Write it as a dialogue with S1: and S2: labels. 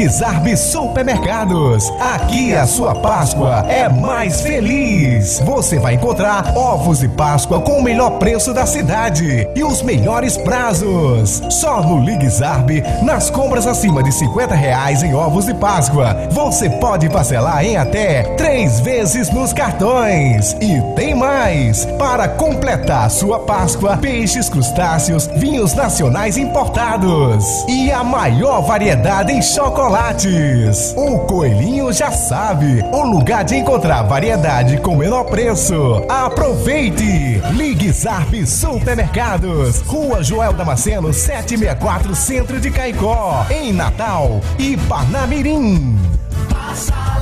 S1: Ligue Zarb Supermercados. Aqui a sua Páscoa é mais feliz. Você vai encontrar ovos de Páscoa com o melhor preço da cidade e os melhores prazos. Só no Ligue Zarb, nas compras acima de R$50 em ovos de Páscoa, você pode parcelar em até 3 vezes nos cartões. E tem mais! Para completar sua Páscoa, peixes, crustáceos, vinhos nacionais importados e a maior variedade em chocolates. O Coelhinho já sabe, o lugar de encontrar variedade com menor preço. Aproveite! Ligue Zarb Supermercados, Rua Joel Damasceno 764, Centro de Caicó, em Natal e Parnamirim.